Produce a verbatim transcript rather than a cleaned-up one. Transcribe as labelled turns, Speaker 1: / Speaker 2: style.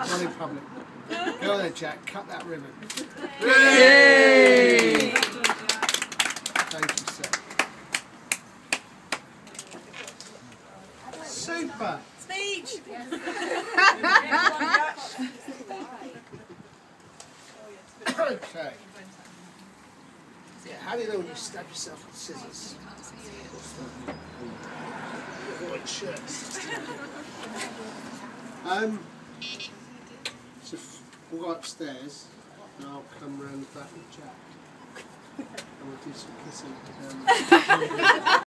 Speaker 1: Not in public. Go on then, Jack. Cut that ribbon.
Speaker 2: Yay!
Speaker 1: Thank you, sir. Super.
Speaker 3: Speech.
Speaker 1: Okay. Yeah, how do you know when you stab yourself with scissors? White shirts. Um. So if we'll go upstairs, and I'll come round back with Jack, and we'll do some kissing. Um,